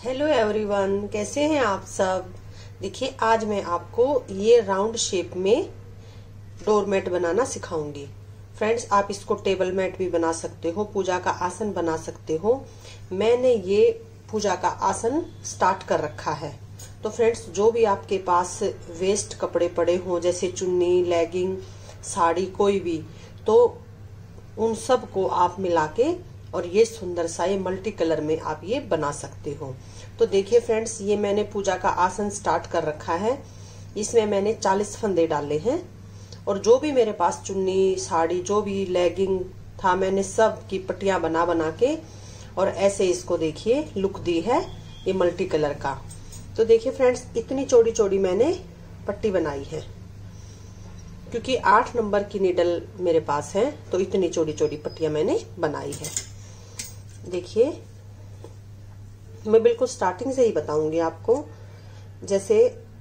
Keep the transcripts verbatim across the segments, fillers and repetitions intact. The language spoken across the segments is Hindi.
हेलो एवरीवन, कैसे हैं आप सब। देखिए, आज मैं आपको ये राउंड शेप में डोरमेट बनाना सिखाऊंगी। फ्रेंड्स, आप इसको टेबल मैट भी बना सकते हो, पूजा का आसन बना सकते हो। मैंने ये पूजा का आसन स्टार्ट कर रखा है। तो फ्रेंड्स, जो भी आपके पास वेस्ट कपड़े पड़े हों, जैसे चुन्नी, लेगिंग, साड़ी, कोई भी, तो उन सब को आप मिला के और ये सुंदर सा ये मल्टी कलर में आप ये बना सकते हो। तो देखिए फ्रेंड्स, ये मैंने पूजा का आसन स्टार्ट कर रखा है। इसमें मैंने चालीस फंदे डाले हैं और जो भी मेरे पास चुन्नी, साड़ी, जो भी लेगिंग था, मैंने सब की पट्टियां बना बना के और ऐसे इसको देखिए लुक दी है ये मल्टी कलर का। तो देखिए फ्रेंड्स, इतनी चौड़ी चौड़ी मैंने पट्टी बनाई है, क्योंकि आठ नंबर की नीडल मेरे पास है, तो इतनी चौड़ी चौड़ी पट्टियां मैंने बनाई है। देखिए, मैं बिल्कुल स्टार्टिंग से ही बताऊंगी आपको। जैसे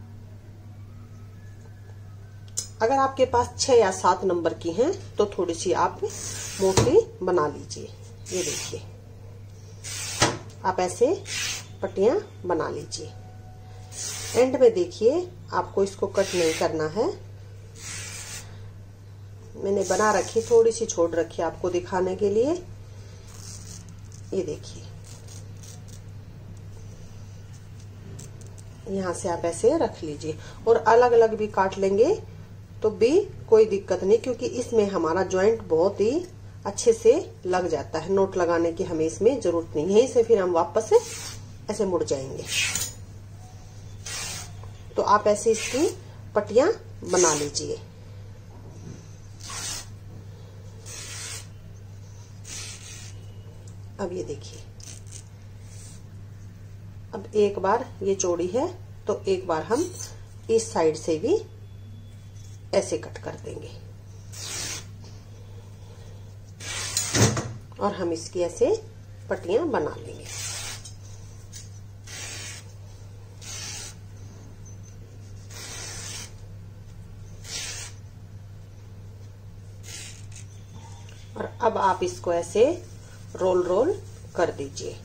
अगर आपके पास छह या सात नंबर की हैं तो थोड़ी सी आप मोटी बना लीजिए। ये देखिए, आप ऐसे पट्टियां बना लीजिए। एंड में देखिए, आपको इसको कट नहीं करना है। मैंने बना रखी, थोड़ी सी छोड़ रखी आपको दिखाने के लिए। ये देखिए, यहाँ से आप ऐसे रख लीजिए और अलग अलग भी काट लेंगे तो भी कोई दिक्कत नहीं, क्योंकि इसमें हमारा जॉइंट बहुत ही अच्छे से लग जाता है। नोट लगाने की हमें इसमें जरूरत नहीं है। यहीं से फिर हम वापस से ऐसे मुड़ जाएंगे। तो आप ऐसे इसकी पट्टियां बना लीजिए। अब ये देखिए, अब एक बार ये चौड़ी है तो एक बार हम इस साइड से भी ऐसे कट कर देंगे और हम इसकी ऐसे पट्टियां बना लेंगे। और अब आप इसको ऐसे रोल रोल कर दीजिए।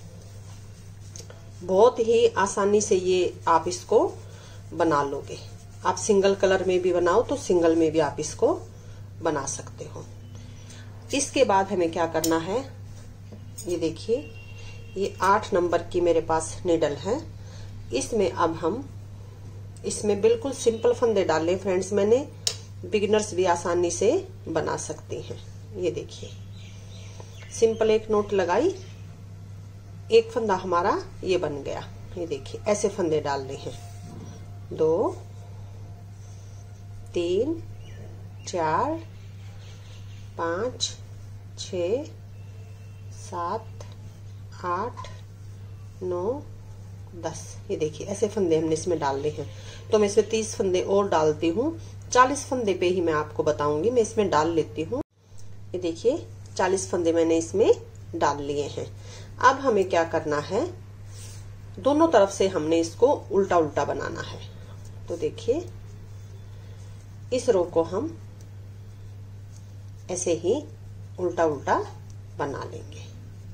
बहुत ही आसानी से ये आप इसको बना लोगे। आप सिंगल कलर में भी बनाओ तो सिंगल में भी आप इसको बना सकते हो। इसके बाद हमें क्या करना है, ये देखिए, ये आठ नंबर की मेरे पास नीडल है। इसमें अब हम इसमें बिल्कुल सिंपल फंदे डाले फ्रेंड्स। मैंने बिगिनर्स भी आसानी से बना सकते हैं। ये देखिए, सिंपल एक नोट लगाई, एक फंदा हमारा ये बन गया। ये देखिए, ऐसे फंदे डालने हैं। दो, तीन, चार, पाँच, छ, सात, आठ, नौ, दस। ये देखिए, ऐसे फंदे हमने इसमें डालने हैं। तो मैं इसमें तीस फंदे और डालती हूँ। चालीस फंदे पे ही मैं आपको बताऊंगी, मैं इसमें डाल लेती हूँ। ये देखिए, चालीस फंदे मैंने इसमें डाल लिए हैं। अब हमें क्या करना है, दोनों तरफ से हमने इसको उल्टा उल्टा बनाना है। तो देखिए, इस रो को हम ऐसे ही उल्टा उल्टा बना लेंगे।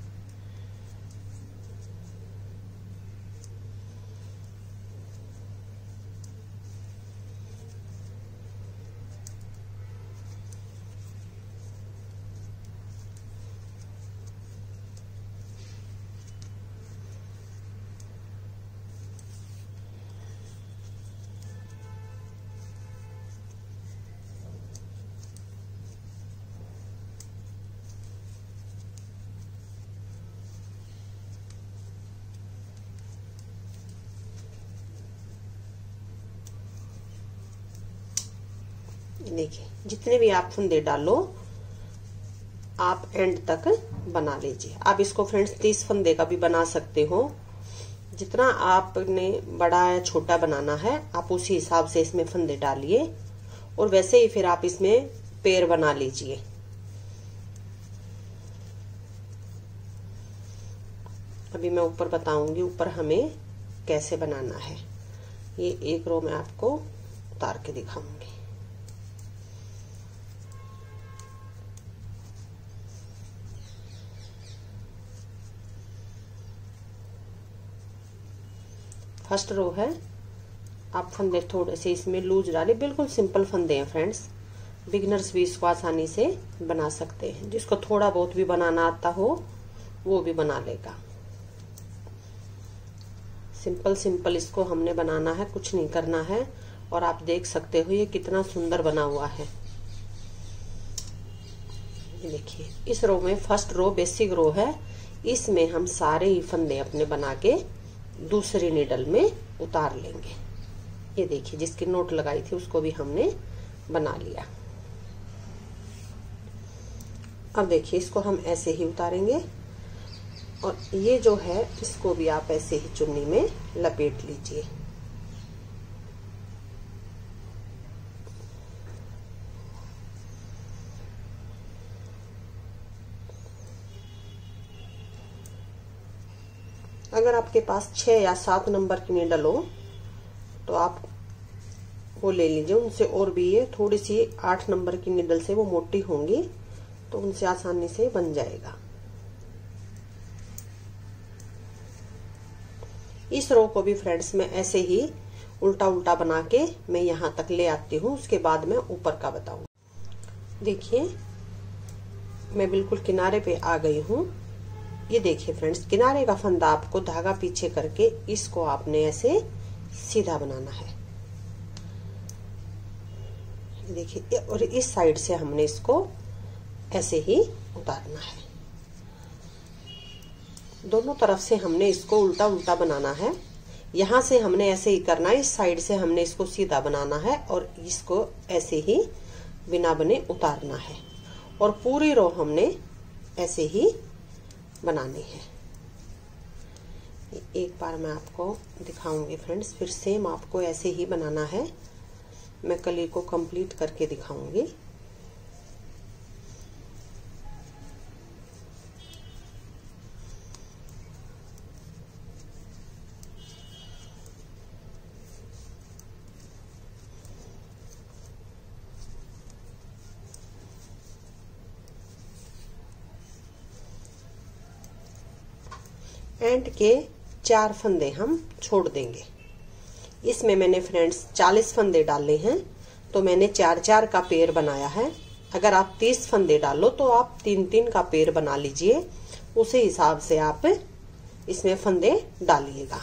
देखिए, जितने भी आप फंदे डालो आप एंड तक बना लीजिए। आप इसको फ्रेंड्स तीस फंदे का भी बना सकते हो। जितना आपने बड़ा या छोटा बनाना है आप उसी हिसाब से इसमें फंदे डालिए और वैसे ही फिर आप इसमें पैर बना लीजिए। अभी मैं ऊपर बताऊंगी ऊपर हमें कैसे बनाना है। ये एक रो में आपको उतार के दिखाऊंगी। फर्स्ट रो है। आप फंदे थोड़े से इसमें लूज डाले, बिल्कुल सिंपल फंदे हैं फ्रेंड्स, बिगिनर्स भी इसको आसानी से बना सकते हैं। जिसको थोड़ा बहुत भी बनाना आता हो वो भी बना लेगा। सिंपल सिंपल इसको हमने बनाना है, कुछ नहीं करना है। और आप देख सकते हो ये कितना सुंदर बना हुआ है। ये देखिए, इस रो में फर्स्ट रो बेसिक रो है, इसमें हम सारे ही फंदे अपने बना के दूसरी नीडल में उतार लेंगे। ये देखिए, जिसकी नोट लगाई थी उसको भी हमने बना लिया। अब देखिए, इसको हम ऐसे ही उतारेंगे और ये जो है इसको भी आप ऐसे ही चुन्नी में लपेट लीजिए। अगर आपके पास छह या सात नंबर की नीडल हो तो आप वो ले लीजिए, उनसे और भी ये थोड़ी सी आठ नंबर की नीडल से वो मोटी होंगी तो उनसे आसानी से बन जाएगा। इस रो को भी फ्रेंड्स मैं ऐसे ही उल्टा उल्टा बना के मैं यहाँ तक ले आती हूँ, उसके बाद मैं ऊपर का बताऊँ। देखिए, मैं बिल्कुल किनारे पे आ गई हूँ। ये देखिए फ्रेंड्स, किनारे का फंदा आपको धागा पीछे करके इसको आपने ऐसे सीधा बनाना है। देखिए, और इस साइड से हमने इसको ऐसे ही उतारना है। दोनों तरफ से हमने इसको उल्टा उल्टा बनाना है। यहां से हमने ऐसे ही करना है, इस साइड से हमने इसको सीधा बनाना है और इसको ऐसे ही बिना बने उतारना है। और पूरी रो हमने ऐसे ही बनानी है। एक बार मैं आपको दिखाऊंगी फ्रेंड्स, फिर सेम आपको ऐसे ही बनाना है। मैं कली को कंप्लीट करके दिखाऊंगी। एंड के चार फंदे हम छोड़ देंगे। इसमें मैंने फ्रेंड्स चालीस फंदे डाले हैं तो मैंने चार चार का पेयर बनाया है। अगर आप तीस फंदे डालो तो आप तीन तीन का पेयर बना लीजिए, उसी हिसाब से आप इसमें फंदे डालिएगा।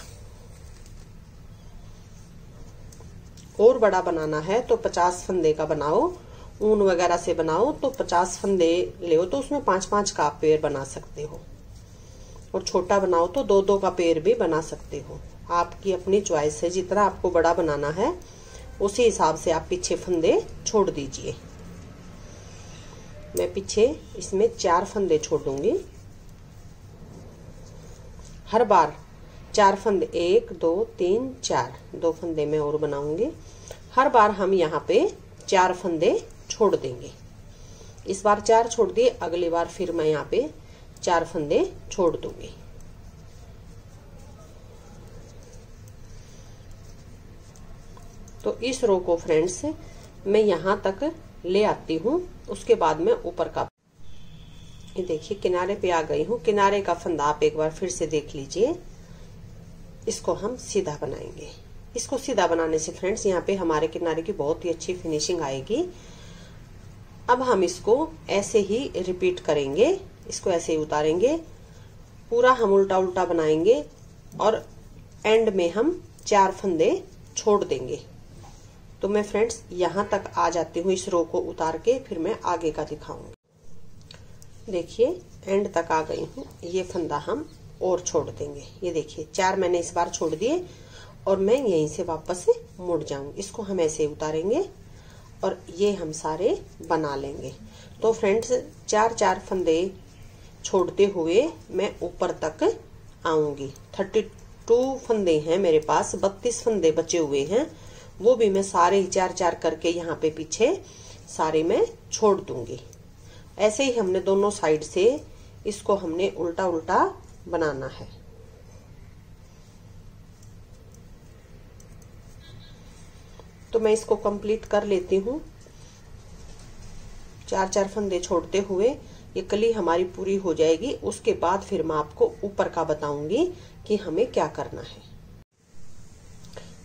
और बड़ा बनाना है तो पचास फंदे का बनाओ, ऊन वगैरह से बनाओ तो पचास फंदे ले तो उसमें पांच पांच का आप पेयर बना सकते हो। और छोटा बनाओ तो दो दो का पेयर भी बना सकते हो। आपकी अपनी चॉइस है, जितना आपको बड़ा बनाना है उसी हिसाब से आप पीछे फंदे छोड़ दीजिए। मैं पीछे इसमें चार फंदे छोड़ दूंगी। हर बार चार फंदे, एक दो तीन चार, दो फंदे मैं और बनाऊंगी। हर बार हम यहाँ पे चार फंदे छोड़ देंगे। इस बार चार छोड़ दिए, अगली बार फिर मैं यहाँ पे चार फंदे छोड़ दूंगी। तो इस रो को फ्रेंड्स मैं यहां तक ले आती हूँ, उसके बाद मैं ऊपर का, ये देखिए किनारे पे आ गई हूँ। किनारे का फंदा आप एक बार फिर से देख लीजिए। इसको हम सीधा बनाएंगे। इसको सीधा बनाने से फ्रेंड्स यहाँ पे हमारे किनारे की बहुत ही अच्छी फिनिशिंग आएगी। अब हम इसको ऐसे ही रिपीट करेंगे, इसको ऐसे ही उतारेंगे, पूरा हम उल्टा उल्टा बनाएंगे और एंड में हम चार फंदे छोड़ देंगे। तो मैं फ्रेंड्स यहाँ तक आ जाती हूँ इस रो को उतार के, फिर मैं आगे का दिखाऊंगी। देखिए एंड तक आ गई हूँ, ये फंदा हम और छोड़ देंगे। ये देखिए चार मैंने इस बार छोड़ दिए और मैं यहीं से वापस मुड़ जाऊंगी। इसको हम ऐसे उतारेंगे और ये हम सारे बना लेंगे। तो फ्रेंड्स चार चार फंदे छोड़ते हुए मैं ऊपर तक आऊंगी। थर्टी टू फंदे हैं मेरे पास, बत्तीस फंदे बचे हुए हैं, वो भी मैं सारे ही चार चार करके यहाँ पे पीछे सारे मैं छोड़ दूंगी। ऐसे ही हमने दोनों साइड से इसको हमने उल्टा उल्टा बनाना है। तो मैं इसको कंप्लीट कर लेती हूँ। चार चार फंदे छोड़ते हुए ये कली हमारी पूरी हो जाएगी। उसके बाद फिर मैं आपको ऊपर का बताऊंगी कि हमें क्या करना है।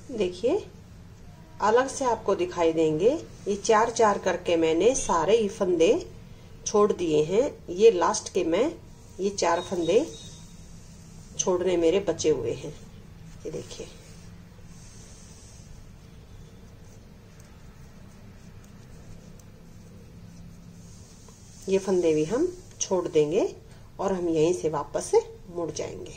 देखिए अलग से आपको दिखाई देंगे। ये चार चार करके मैंने सारे ही फंदे छोड़ दिए हैं। ये लास्ट के मैं ये चार फंदे छोड़ने मेरे बचे हुए हैं। ये देखिए ये फंदे भी हम छोड़ देंगे और हम यहीं से वापस से मुड़ जाएंगे।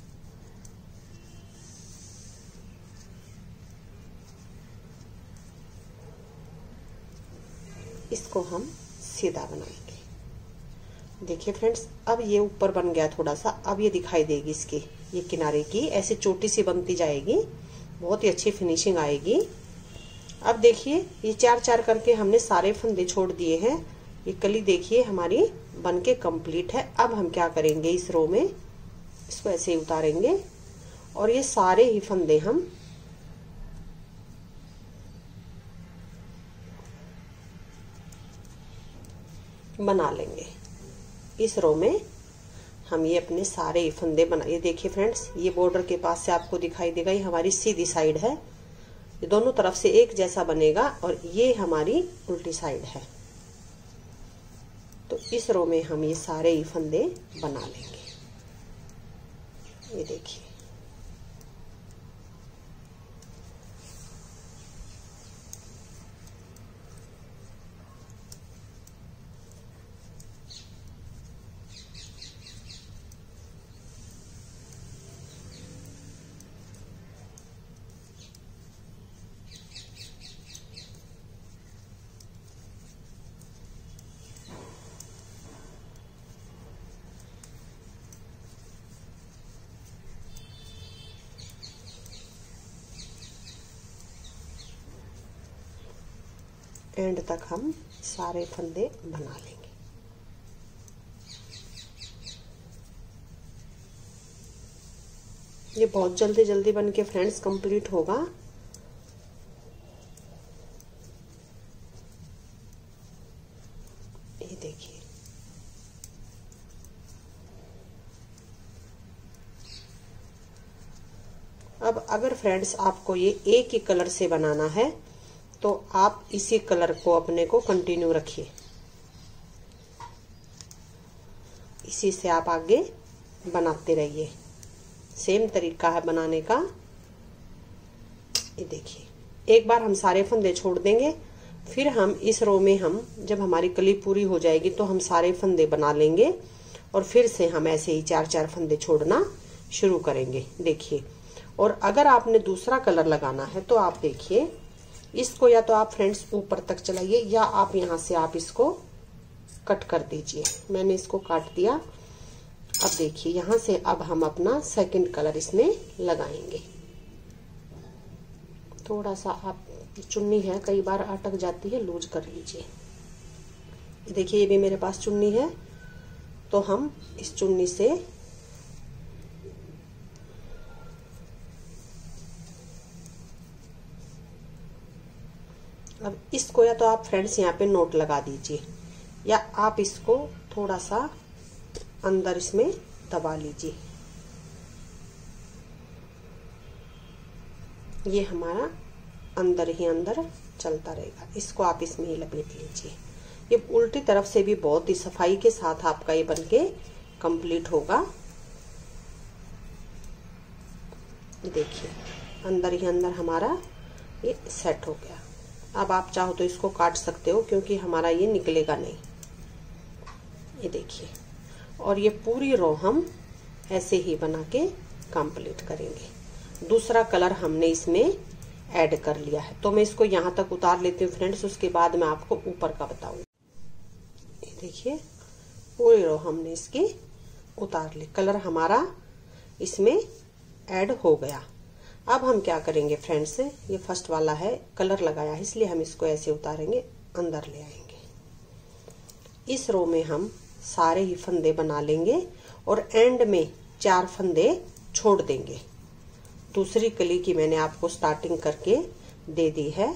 इसको हम सीधा बनाएंगे। देखिए फ्रेंड्स अब ये ऊपर बन गया थोड़ा सा। अब ये दिखाई देगी इसकी ये किनारे की ऐसे चोटी सी बनती जाएगी, बहुत ही अच्छी फिनिशिंग आएगी। अब देखिए ये चार चार करके हमने सारे फंदे छोड़ दिए हैं। ये कली देखिए हमारी बनके कंप्लीट है। अब हम क्या करेंगे, इस रो में इसको ऐसे ही उतारेंगे और ये सारे ही फंदे हम बना लेंगे। इस रो में हम ये अपने सारे ही फंदे बना, ये देखिए फ्रेंड्स ये बॉर्डर के पास से आपको दिखाई देगा, ये हमारी सीधी साइड है। ये दोनों तरफ से एक जैसा बनेगा और ये हमारी उल्टी साइड है। तो इस रो में हम ये सारे ही फंदे बना लेंगे। ये देखिए एंड तक हम सारे फंदे बना लेंगे। ये बहुत जल्दी जल्दी बन के फ्रेंड्स कंप्लीट होगा। ये देखिए अब अगर फ्रेंड्स आपको ये एक ही कलर से बनाना है तो आप इसी कलर को अपने को कंटिन्यू रखिए, इसी से आप आगे बनाते रहिए। सेम तरीका है बनाने का। ये देखिए एक बार हम सारे फंदे छोड़ देंगे, फिर हम इस रो में हम जब हमारी कली पूरी हो जाएगी तो हम सारे फंदे बना लेंगे और फिर से हम ऐसे ही चार चार फंदे छोड़ना शुरू करेंगे। देखिए और अगर आपने दूसरा कलर लगाना है तो आप देखिए इसको या तो आप फ्रेंड्स ऊपर तक चलाइए या आप यहाँ से आप इसको कट कर दीजिए। मैंने इसको काट दिया। अब देखिए यहाँ से अब हम अपना सेकंड कलर इसमें लगाएंगे। थोड़ा सा आप चुन्नी है कई बार अटक जाती है, लूज कर लीजिए। देखिए ये भी मेरे पास चुन्नी है तो हम इस चुन्नी से अब इसको या तो आप फ्रेंड्स यहाँ पे नोट लगा दीजिए या आप इसको थोड़ा सा अंदर इसमें दबा लीजिए। ये हमारा अंदर ही अंदर चलता रहेगा। इसको आप इसमें ही लपेट लीजिए। ये उल्टी तरफ से भी बहुत ही सफाई के साथ आपका ये बनके कंप्लीट होगा। देखिए अंदर ही अंदर हमारा ये सेट हो गया। अब आप चाहो तो इसको काट सकते हो क्योंकि हमारा ये निकलेगा नहीं। ये देखिए और ये पूरी रो हम ऐसे ही बना के कंप्लीट करेंगे। दूसरा कलर हमने इसमें ऐड कर लिया है तो मैं इसको यहाँ तक उतार लेती हूँ फ्रेंड्स, उसके बाद मैं आपको ऊपर का बताऊंगी। ये देखिए पूरी रो हमने इसकी उतार ली, कलर हमारा इसमें ऐड हो गया। अब हम क्या करेंगे फ्रेंड्स, ये फर्स्ट वाला है कलर लगाया है इसलिए हम इसको ऐसे उतारेंगे, अंदर ले आएंगे। इस रो में हम सारे ही फंदे बना लेंगे और एंड में चार फंदे छोड़ देंगे। दूसरी कली की मैंने आपको स्टार्टिंग करके दे दी है।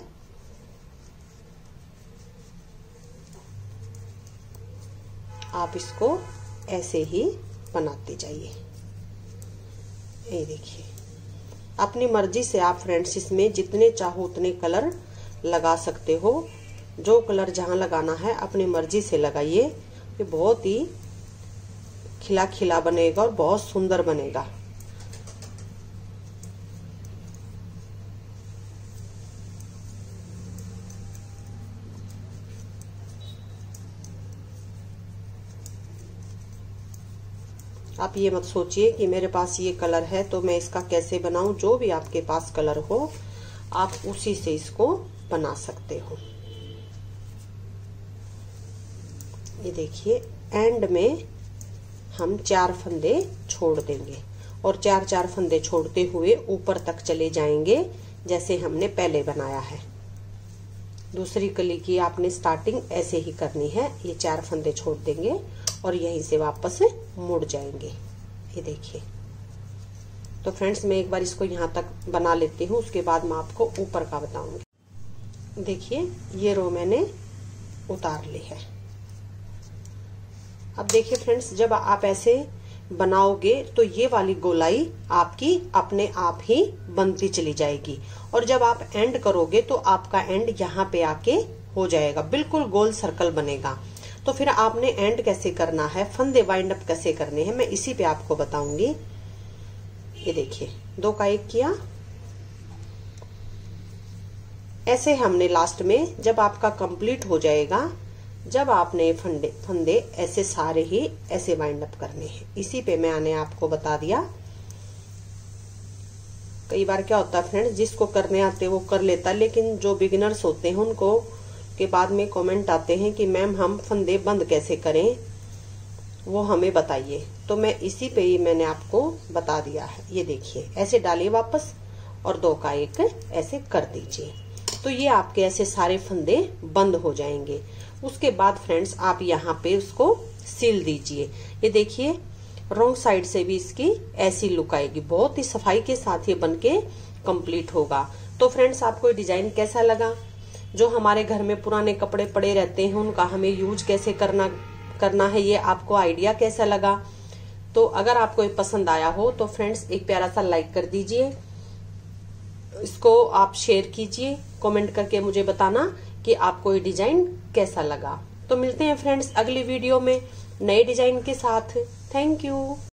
आप इसको ऐसे ही बनाते जाइए। ये देखिए अपनी मर्जी से आप फ्रेंड्स इसमें जितने चाहो उतने कलर लगा सकते हो। जो कलर जहां लगाना है अपनी मर्जी से लगाइए। ये बहुत ही खिला खिला बनेगा और बहुत सुंदर बनेगा। आप ये मत सोचिए कि मेरे पास ये कलर है तो मैं इसका कैसे बनाऊं। जो भी आपके पास कलर हो आप उसी से इसको बना सकते हो। ये देखिए एंड में हम चार फंदे छोड़ देंगे और चार चार फंदे छोड़ते हुए ऊपर तक चले जाएंगे जैसे हमने पहले बनाया है। दूसरी कली की आपने स्टार्टिंग ऐसे ही करनी है। ये चार फंदे छोड़ देंगे और यहीं से वापस मुड़ जाएंगे। ये देखिए। तो फ्रेंड्स मैं एक बार इसको यहाँ तक बना लेती हूँ, उसके बाद मैं आपको ऊपर का बताऊंगी। देखिए ये रो मैंने उतार ली है। अब देखिए फ्रेंड्स, जब आप ऐसे बनाओगे तो ये वाली गोलाई आपकी अपने आप ही बनती चली जाएगी और जब आप एंड करोगे तो आपका एंड यहाँ पे आके हो जाएगा, बिल्कुल गोल सर्कल बनेगा। तो फिर आपने एंड कैसे करना है, फंदे वाइंड अप कैसे करने हैं, मैं इसी पे आपको बताऊंगी। ये देखिए दो का एक किया, ऐसे हमने लास्ट में जब आपका कंप्लीट हो जाएगा, जब आपने फंदे फंदे ऐसे सारे ही ऐसे वाइंड अप करने हैं। इसी पे मैंने आपको बता दिया। कई बार क्या होता है फ्रेंड्स, जिसको करने आते वो कर लेता, लेकिन जो बिगिनर्स होते हैं उनको के बाद में कमेंट आते हैं कि मैम हम फंदे बंद कैसे करें, वो हमें बताइए। तो मैं इसी पे ही मैंने आपको बता दिया है। ये देखिए ऐसे डालिए वापस और दो का एक ऐसे कर दीजिए, तो ये आपके ऐसे सारे फंदे बंद हो जाएंगे। उसके बाद फ्रेंड्स आप यहाँ पे उसको सील दीजिए। ये देखिए रॉन्ग साइड से भी इसकी ऐसी लुक आएगी, बहुत ही सफाई के साथ ये बनके कंप्लीट होगा। तो फ्रेंड्स आपको ये डिजाइन कैसा लगा? जो हमारे घर में पुराने कपड़े पड़े रहते हैं उनका हमें यूज कैसे करना करना है, ये आपको आइडिया कैसा लगा? तो अगर आपको ये पसंद आया हो तो फ्रेंड्स एक प्यारा सा लाइक कर दीजिए, इसको आप शेयर कीजिए, कमेंट करके मुझे बताना कि आपको ये डिजाइन कैसा लगा। तो मिलते हैं फ्रेंड्स अगली वीडियो में नए डिजाइन के साथ। Thank you.